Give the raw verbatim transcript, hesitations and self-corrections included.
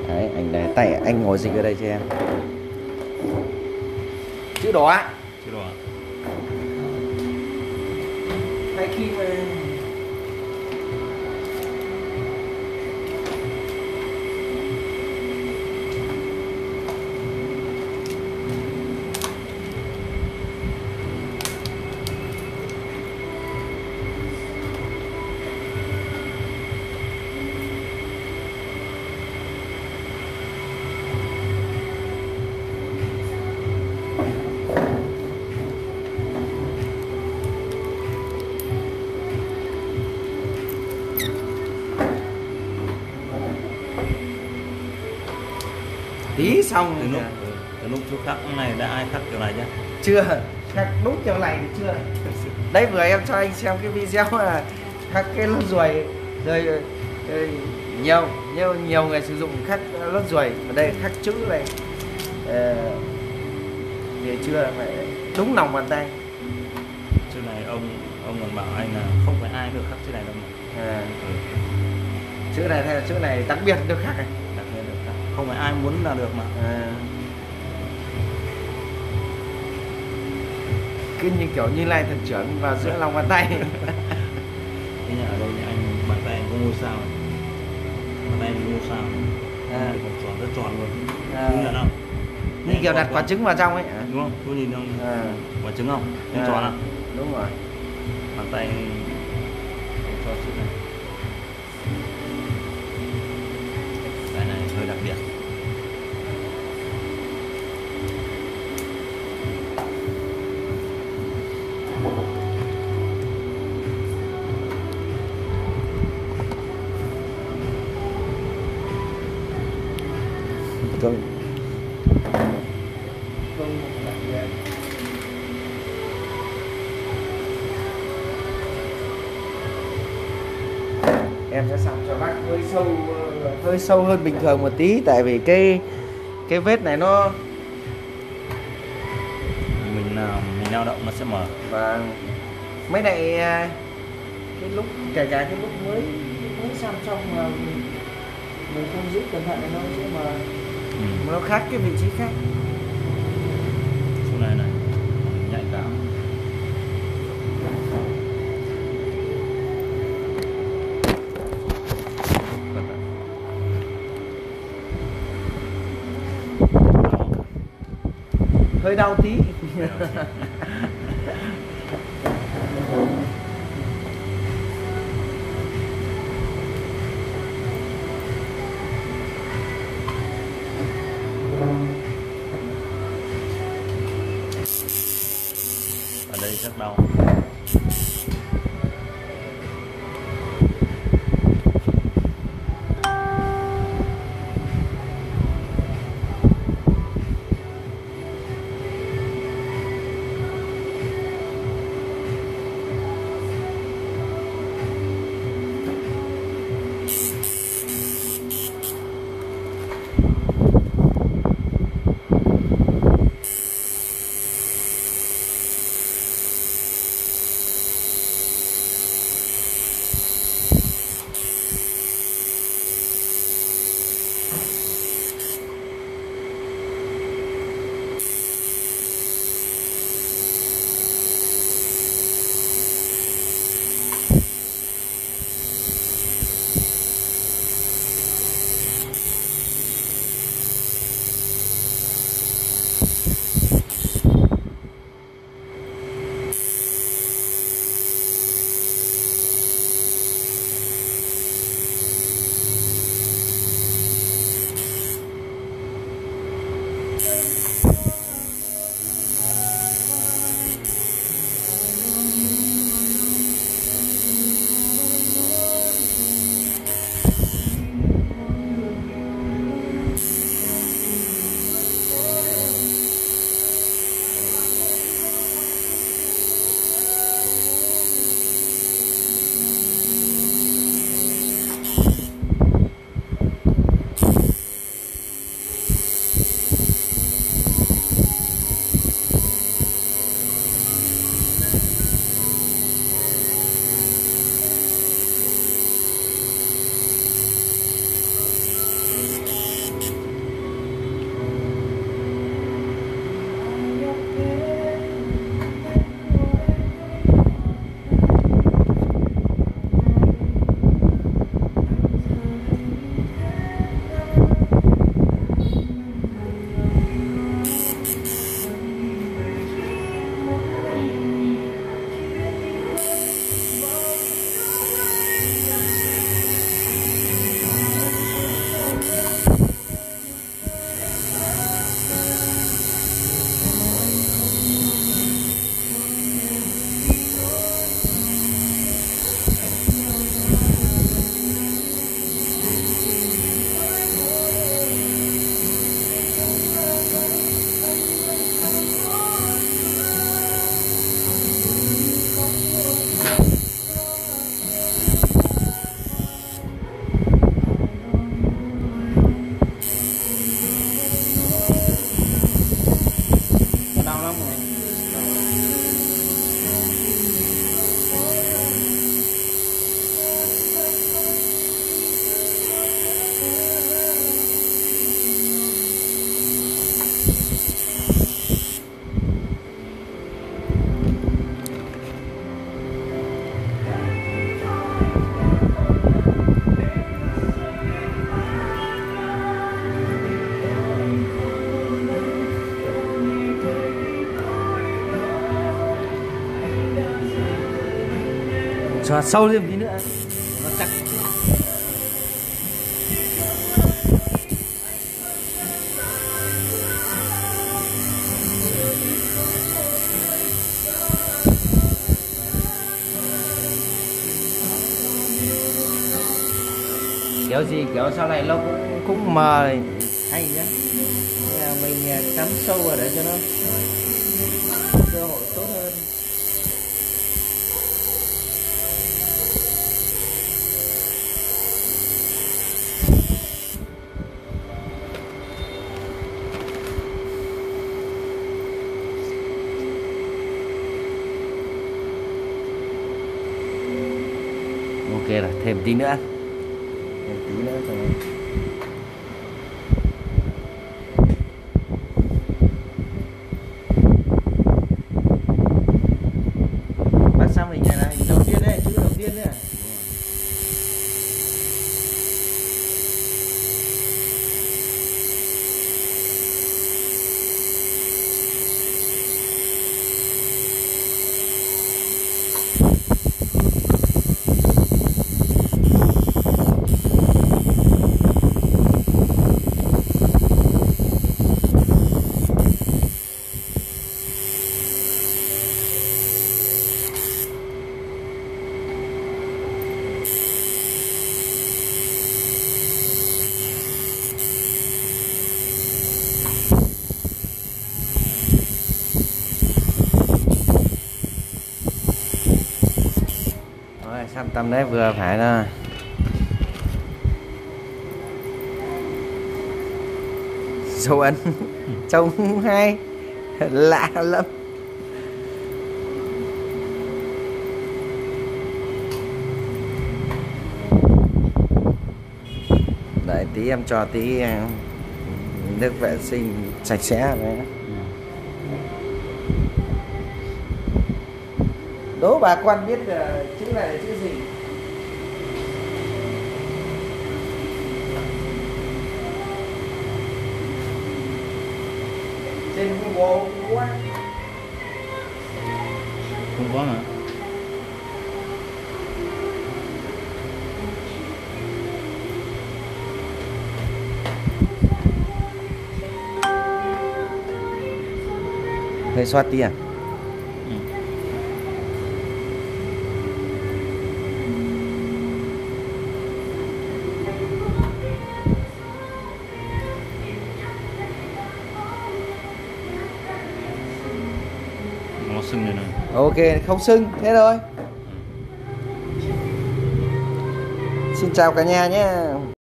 Đấy, anh đây, tay anh ngồi dịch ở đây cho em. Chữ đỏ. Chữ đỏ. Hay khi mà tí xong Từ lúc từ lúc chú khắc này đã ai khắc kiểu này chưa? chưa khắc đúng kiểu này thì chưa. Đấy vừa em cho anh xem cái video là khắc cái lốt ruồi rồi, rồi nhiều nhiều nhiều người sử dụng khắc lốt ruồi ở đây khắc chữ này ờ, thì chưa phải đúng lòng bàn tay. Chữ này ông ông còn bảo anh là không phải ai được khắc chữ này đâu mà. À, Ừ. chữ này hay là chữ này đặc biệt được khắc này. Đặc biệt được khắc. Không phải ai muốn là được mà. À, cứ như kiểu Như Lai thần trưởng vào giữa lòng bàn tay. Thế nhà ở đây thì anh bàn tay anh có ngôi sao này. Bàn tay anh có ngôi sao này. À. Thì còn tròn rất tròn luôn. À. Đúng nhận không? Như kiểu đặt quả trứng vào trong ấy. À, Đúng không? Chú nhìn không? à, Quả trứng không? Trứng à, tròn không? đúng rồi. Bàn tay anh cho chữ này. Cái này hơi đặc biệt. Vâng. Vâng, đặc biệt. Em sẽ sắm cho bác hơi sâu hơi sâu hơn bình thường một tí, tại vì cái cái vết này nó Mình nào mình lao động nó sẽ mở. và mấy này cái lúc kể cả cái lúc mới mới xăm xong mà mình, mình không giữ cẩn thận nó sẽ mà Ừ. nó khác cái vị trí khác. Chỗ này này nhạy cảm. Hơi đau tí. Ở đây rất đau. cho sâu thêm tí nữa nó chắc. Kiểu gì kiểu sau này nó cũng cũng mờ hay nhá, mình cắm sâu vào để cho nó cơ hội tốt hơn. Ok rồi, thêm tí nữa, thêm tí nữa cho bắt xong hình này là hình đầu tiên đấy, chữ đầu tiên đấy. Rồi, xong tầm đấy vừa phải rồi. Dấu ấn trông hay lạ lắm. Đấy, tí em cho tí nước vệ sinh sạch sẽ đấy. Đố bà quan biết uh, chữ này là chữ gì? Trên Google cũng có. Không có mà. Hơi xoát tí à? Ừ. Nó sưng này này. Ok, không sưng, thế thôi. Xin chào cả nhà nhé.